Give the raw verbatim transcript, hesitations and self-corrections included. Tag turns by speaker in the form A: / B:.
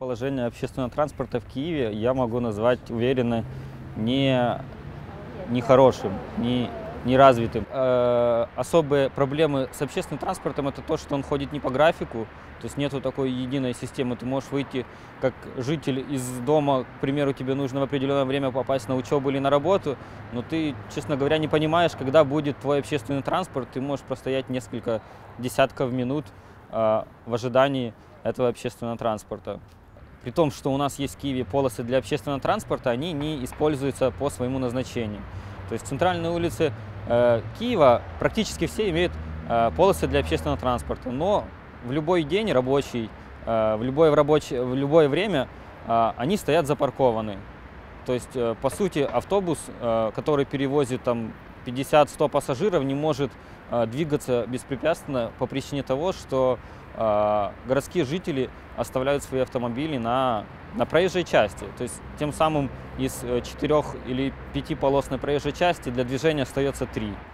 A: Положение общественного транспорта в Киеве я могу назвать уверенно не, не хорошим, не, не развитым. Э, особые проблемы с общественным транспортом — это то, что он ходит не по графику, то есть нету такой единой системы. Ты можешь выйти как житель из дома, к примеру, тебе нужно в определенное время попасть на учебу или на работу, но ты, честно говоря, не понимаешь, когда будет твой общественный транспорт. Ты можешь простоять несколько десятков минут э, в ожидании этого общественного транспорта. При том, что у нас есть в Киеве полосы для общественного транспорта, они не используются по своему назначению. То есть центральные улицы э, Киева практически все имеют э, полосы для общественного транспорта, но в любой день рабочий, э, в, любое, в, рабочее, в любое время э, они стоят запаркованы. То есть, э, по сути, автобус, э, который перевозит там пятьдесят-сто пассажиров, не может э, двигаться беспрепятственно по причине того, что э, городские жители оставляют свои автомобили на, на проезжей части. То есть тем самым из четырех или пяти полосной проезжей части для движения остается три.